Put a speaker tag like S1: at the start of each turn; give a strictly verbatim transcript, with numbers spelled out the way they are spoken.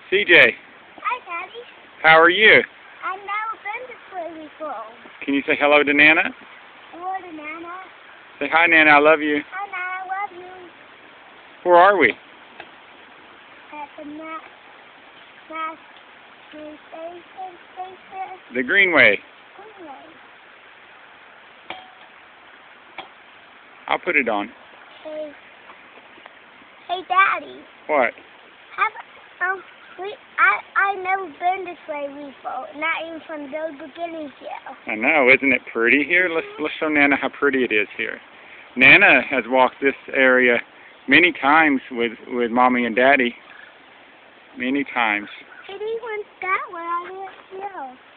S1: C J,
S2: Hi, Daddy.
S1: how are you?
S2: I've never been this way before.
S1: Can you say hello to Nana?
S2: Hello to Nana.
S1: Say hi, Nana, I love you.
S2: Hi, Nana. I love you.
S1: Where are we?
S2: At the Mass Mass Station Station.
S1: The Greenway.
S2: Greenway.
S1: I'll put it on.
S2: Hey, hey, Daddy.
S1: What?
S2: Have um we I I never been this way before. Not even from those beginnings yet.
S1: I know, isn't it pretty here? Let's let's show Nana how pretty it is here. Nana has walked this area many times with with Mommy and Daddy. Many times.
S2: It even that way. I didn't know.